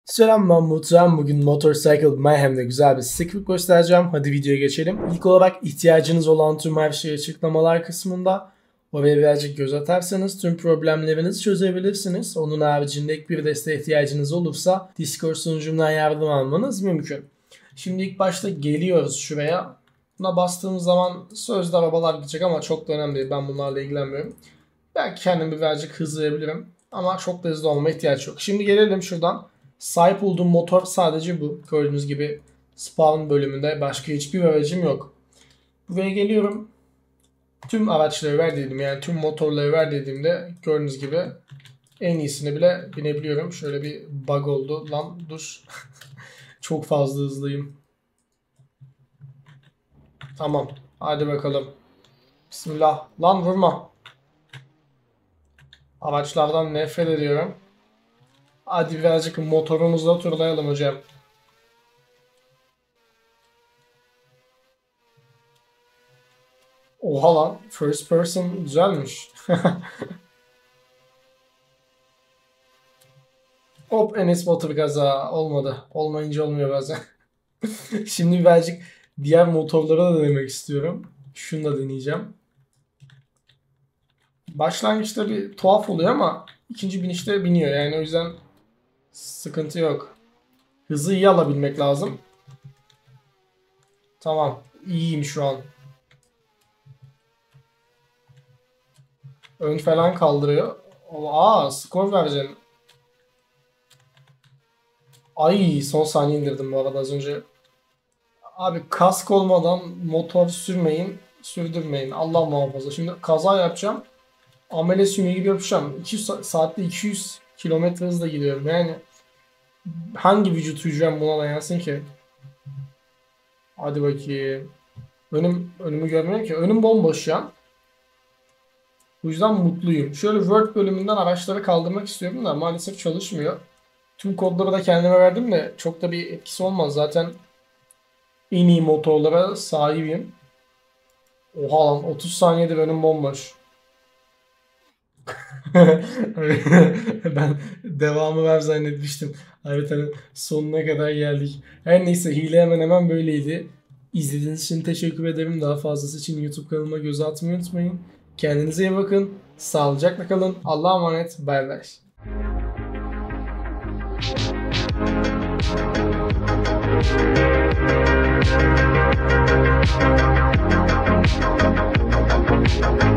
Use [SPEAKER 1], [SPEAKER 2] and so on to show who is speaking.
[SPEAKER 1] Selam, ben Mutluhan. Bugün Motorcycle Mayhem'de güzel bir script göstereceğim. Hadi videoya geçelim. İlk olarak ihtiyacınız olan tüm her şeyi açıklamalar kısmında oraya birazcık göz atarsanız tüm problemlerinizi çözebilirsiniz. Onun haricinde ek bir desteğe ihtiyacınız olursa Discord sunucumdan yardım almanız mümkün. Şimdi ilk başta geliyoruz şuraya. Buna bastığımız zaman sözde arabalar gidecek ama çok da önemli değil. Ben bunlarla ilgilenmiyorum. Belki kendimi birazcık hızlayabilirim ama çok da hızlı olmama ihtiyaç yok. Şimdi gelelim şuradan. Sahip olduğum motor sadece bu. Gördüğünüz gibi spawn bölümünde başka hiçbir aracım yok. Buraya geliyorum. Tüm araçları ver dediğim, yani tüm motorları ver dediğimde gördüğünüz gibi en iyisini bile binebiliyorum. Şöyle bir bug oldu. Lan dur. Çok fazla hızlıyım. Tamam. Hadi bakalım. Bismillah. Lan vurma. Araçlardan nefret ediyorum. Hadi birazcık motorumuzla turlayalım hocam. Oha lan. First person güzelmiş. Hop, Enes Batur gaza. Olmadı. Olmayınca olmuyor bazen. Şimdi birazcık diğer motorlara da denemek istiyorum. Şunu da deneyeceğim. Başlangıçta bir tuhaf oluyor ama ikinci binişte biniyor. Yani o yüzden sıkıntı yok. Hızı iyi alabilmek lazım. Tamam. İyiyim şu an. Ön falan kaldırıyor. Skor vereceğim. Ay, son saniye indirdim bu arada az önce. Abi kask olmadan motor sürmeyin, sürdürmeyin. Allah muhafaza. Şimdi kaza yapacağım. Amele sümüğü gibi yapacağım. 200 saatte 200 kilometre hızla gidiyorum. Yani hangi vücut hücrem buna dayansın ki? Hadi bakayım. Önümü görmüyorum ki. Önüm bomboş şu an. Bu yüzden mutluyum. Şöyle Word bölümünden araçları kaldırmak istiyorum da maalesef çalışmıyor. Tüm kodları da kendime verdim de çok da bir etkisi olmaz. Zaten en iyi motorlara sahibim. Oha lan, 30 saniyede önüm bomboş. Ben devamı var zannetmiştim. Haritanın sonuna kadar geldik. Her neyse, hile hemen böyleydi. İzlediğiniz için teşekkür ederim. Daha fazlası için YouTube kanalıma göz atmayı unutmayın. Kendinize iyi bakın. Sağlıcakla kalın. Allah'a emanet. Bay bay.